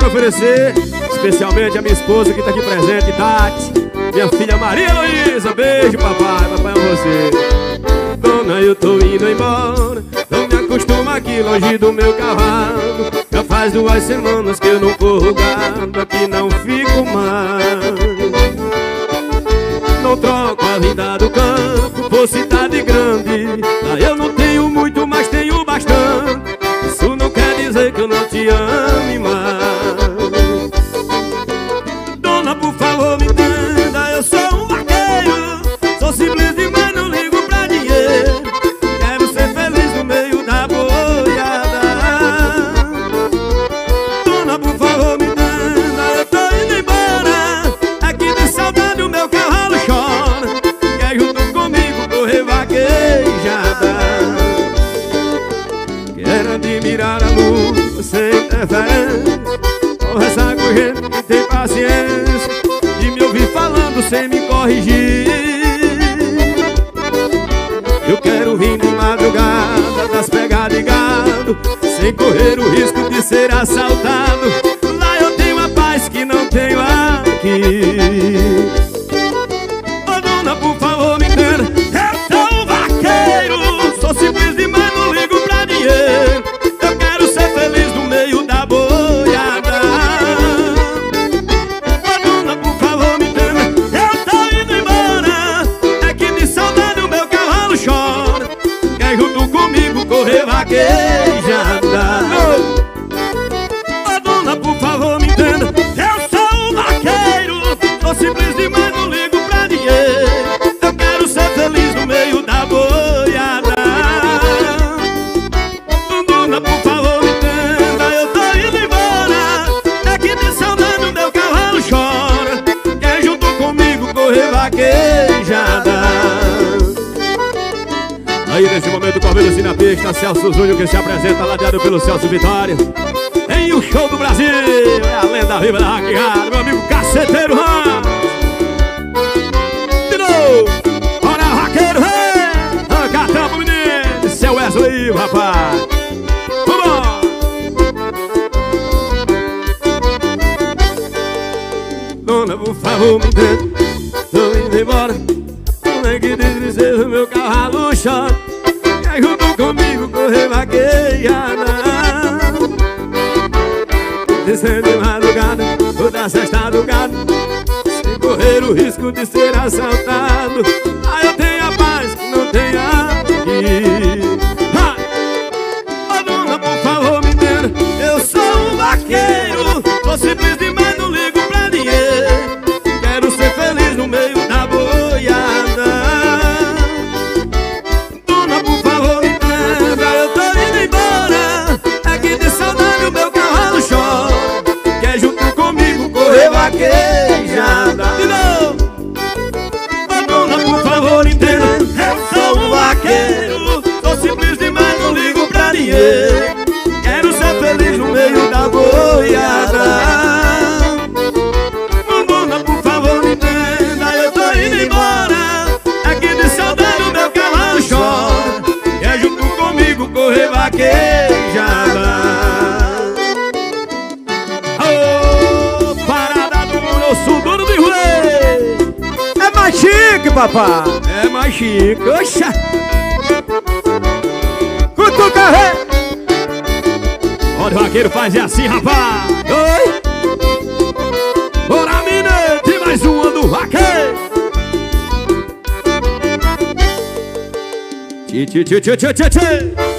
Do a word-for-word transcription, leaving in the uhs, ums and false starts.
quero oferecer especialmente a minha esposa que tá aqui presente, Tati, minha filha Maria Luísa. Beijo, papai, papai é você. Dona, eu tô indo embora, não me acostumo aqui longe do meu cavalo. Já faz duas semanas que eu não corro gado, aqui não fico mais. Não troco a vida do campo por cidade grande. Lá eu não tenho muito, mas tenho bastante. Isso não quer dizer que eu não te ame mais. Dona, por favor, me entenda, eu sou um vaqueiro. Sou simples demais, não ligo pra dinheiro. Quero ser feliz no meio da boiada. Dona, por favor, me entenda, eu tô indo embora. Aqui de saudade o meu cavalo chora. Quer junto comigo correr vaquejada. Quero admirar a luz sem interferência. Conversar com gente que tem paciência de me ouvir falando sem me corrigir. Eu quero vir de madrugada das pegadas de gado, sem correr o risco de ser assaltado. Lá eu tenho a paz que não tenho aqui. Ô dona, por favor, me entenda, eu sou um vaqueiro. Sou simples demais, não ligo pra dinheiro. Eu quero ser feliz no meio da boiada. Ô dona, por favor, me entenda, eu tô indo embora. É que de saudade o meu cavalo chora. Quer junto comigo correr vaquejada. Ô dona, por favor, me entenda, eu sou um vaqueiro. Sou simples demais, não ligo pra dinheiro. Eu quero ser feliz no meio da boiada. Dona, por favor, me entenda, eu tô indo embora. É que de saudade o meu cavalo chora. Quer junto comigo correr vaquejada. Aí nesse momento o Cordeiro na pista, Celso Júnior que se apresenta, ladeado pelo Celso Vitória. Em o show do Brasil, é a lenda viva da raqueada, meu amigo Caceteiro Ramos. De novo, bora vaqueiro, rei! Arranca a tampa, menino, seu Wesley, rapaz. Vamos! Dona, por favor, me entenda, tô indo embora. Como é que de tristeza o meu cavalo chora. Quer junto comigo correr vaquejada. Descendo de madrugada, toda sexta do gado, sem correr o risco de ser assaltado. Ah, eu tenho a paz que não tenho aqui. Ô dona, por favor, me entenda, eu sou um vaqueiro. Sou simples demais, não ligo pra dinheiro. Quero ser feliz no meio da boiada. Dona, por favor, me entenda, eu tô indo embora. É que de saudade o meu cavalo chora. Quer junto comigo correr vaquejada. De novo. Ô dona, por favor, entenda, eu sou um vaqueiro. Sou simples demais, não ligo pra dinheiro. Quero ser feliz no meio da boiada. Ô dona, por favor, me entenda, eu tô indo embora. É que de saudade o meu cavalo chora. Quer junto comigo correr vaquejada. Ô, parada do nosso dono de rua. É mais chique, papai. É mais chique, oxa. Cutuca, rei. Olha o vaqueiro faz assim, rapaz. Oi. Bora, menina, tem mais uma do vaqueiro. Tchê, tchê, tchê, tchê, tchê, tchê.